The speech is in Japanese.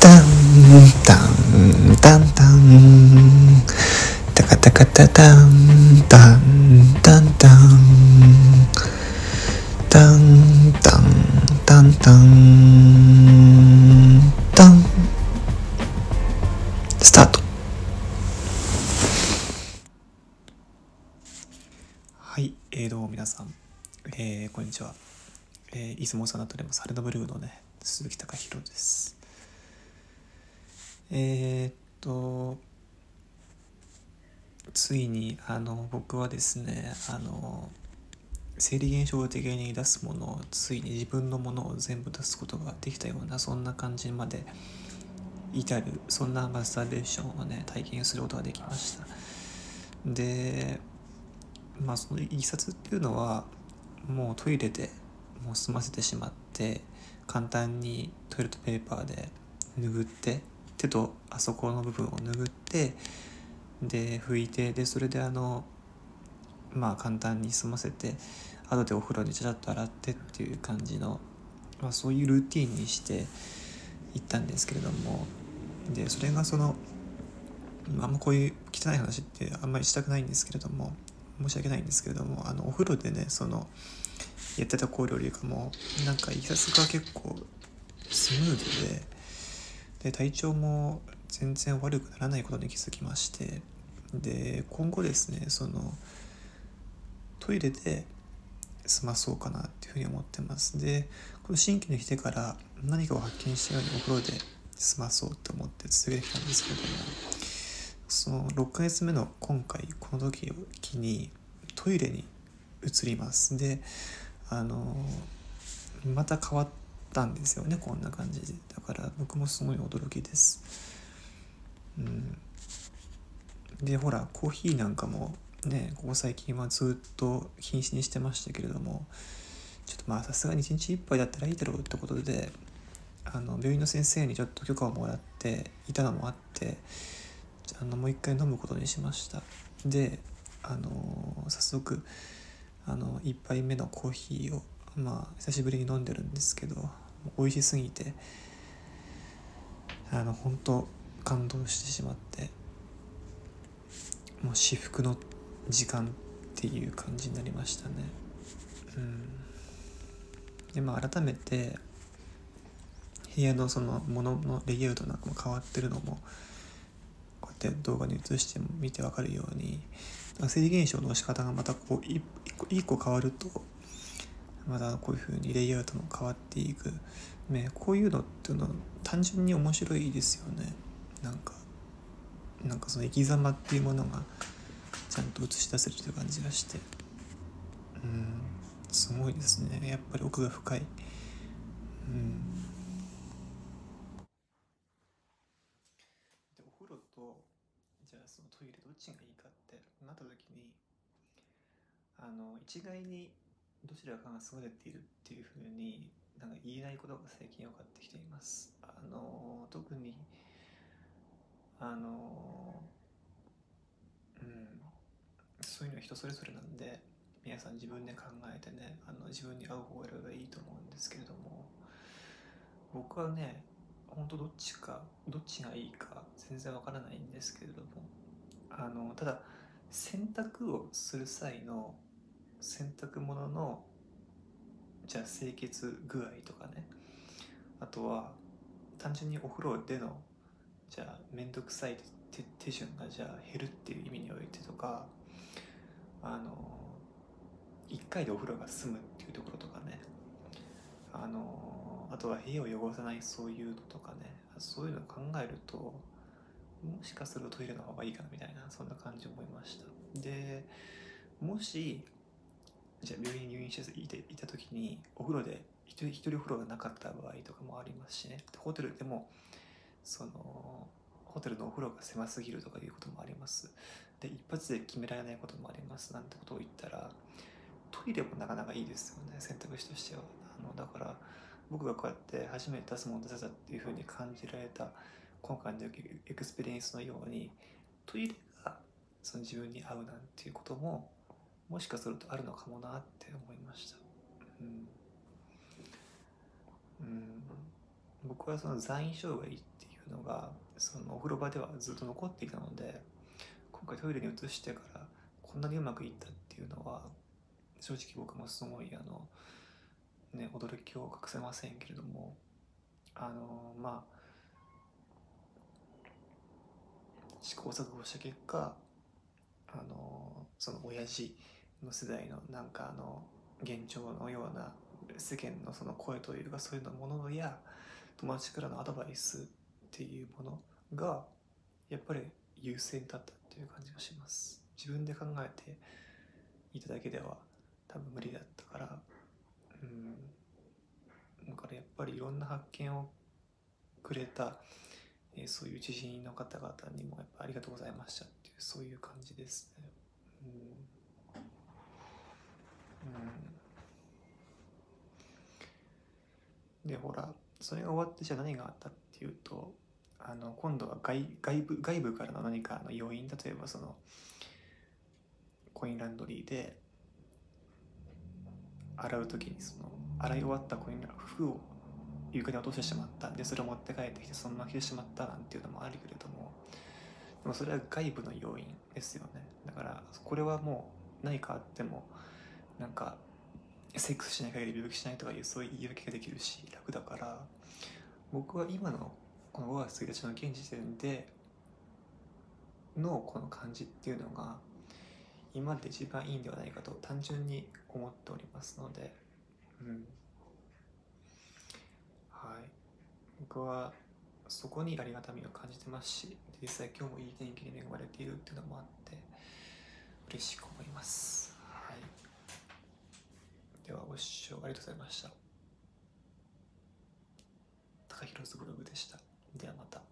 タンタンタンタンタカタカタタンタンタンタンタンタンタンタンタンスタート。はい、どうも皆さん、こんにちは。いつもお世話になっておりますハルドブルーのね鈴木貴弘です。ついに僕はですね生理現象的に出すものをついに自分のものを全部出すことができたような、そんな感じまで至る、そんなマスターベーションをね体験することができました。でそのいきさつっていうのは、もうトイレでもう済ませてしまって、簡単にトイレットペーパーで拭って、手とあそこの部分を拭って、で拭いて、でそれで簡単に済ませて、後でお風呂にちゃちゃっと洗ってっていう感じの、そういうルーティンにしていったんですけれども、でそれがこういう汚い話ってあんまりしたくないんですけれども、申し訳ないんですけれども、お風呂でねやってた行動よりかもいきさつが結構スムーズで体調も全然悪くならないことに気づきまして、で今後ですねトイレで済まそうかなっていうふうに思ってます。でこの新規に来てから何かを発見したようにお風呂で済まそうと思って続けてきたんですけれども、その6ヶ月目の今回この時を機にトイレに移ります。でまた変わったんですよね、こんな感じで。だから僕もすごい驚きです。でほらコーヒーなんかもね、ここ最近はずっと禁止にしてましたけれども、ちょっとさすがに1日1杯だったらいいだろうってことで、病院の先生にちょっと許可をもらっていたのもあって、もう一回飲むことにしました。で早速1杯目のコーヒーを久しぶりに飲んでるんですけど、美味しすぎて本当感動してしまって、もう至福の時間っていう感じになりましたね。で改めて部屋のその物のレイアウトなんかも変わってるのもこうやって動画に映して見て分かるように、生理現象の仕方がまたこう一個変わると、またこういう風にレイアウトも変わっていく、こういうのっていうのは単純に面白いですよね。なんかその生き様っていうものがちゃんと映し出せるという感じがして、すごいですね。やっぱり奥が深い。でお風呂とじゃあそのトイレどっちがいいかってなった時に、一概にどちらかが優れているっていうふうに言えないことが最近分かってきています。特にそういうのは人それぞれなんで、皆さん自分で考えてね、自分に合う方を選べばいいと思うんですけれども、僕はね本当どっちがいいか全然わからないんですけれども、ただ洗濯をする際の洗濯物のじゃあ清潔具合とかね、あとは単純にお風呂でのじゃあめんどくさい手順がじゃあ減るっていう意味においてとか、1回でお風呂が済むっていうところとかね、あとは部屋を汚さないそういうのとかね、そういうのを考えるともしかするとトイレの方がいいかなみたいな、そんな感じを思いました。でもしじゃあ病院に入院していた時にお風呂で一人お風呂がなかった場合とかもありますしね、ホテルでもホテルのお風呂が狭すぎるとかいうこともあります。で一発で決められないこともありますなんてことを言ったら、トイレもなかなかいいですよね、選択肢としては。だから僕がこうやって初めて出すもの出せたっていう風に感じられた今回のエクスペリエンスのように、トイレがその自分に合うなんていうことももしかするとあるのかもなって思いました。僕はその残位障害っていういうのがそのお風呂場ではずっと残っていたので、今回トイレに移してからこんなにうまくいったっていうのは正直僕もすごい驚きを隠せませんけれども、試行錯誤した結果、その親父の世代の現状のような世間のその声というか、そういうのものや友達からのアドバイスっていうものがやっぱり優先だったっていう感じがします。自分で考えていただけでは多分無理だったから、だからやっぱりいろんな発見をくれた、そういう知人の方々にもやっぱありがとうございましたっていう、そういう感じですね。でほら、それが終わってじゃあ何があったっていうと、今度は外部からの何かの要因、例えばそのコインランドリーで洗う時にその洗い終わった服を床に落としてしまった。でそれを持って帰ってきてそのまま着てしまったなんていうのもあるけれども、でもそれは外部の要因ですよね。だからこれはもう何かあってもセックスしない限り病気しないとかいう、そういう言い訳ができるし楽だから、僕は今のこの5月1日の現時点でのこの感じっていうのが今まで一番いいんではないかと単純に思っておりますので、はい、僕はそこにありがたみを感じてますし、実際今日もいい天気に恵まれているっていうのもあって嬉しく思います。はい、ではご視聴ありがとうございました。高弘ブログでした。ではまた。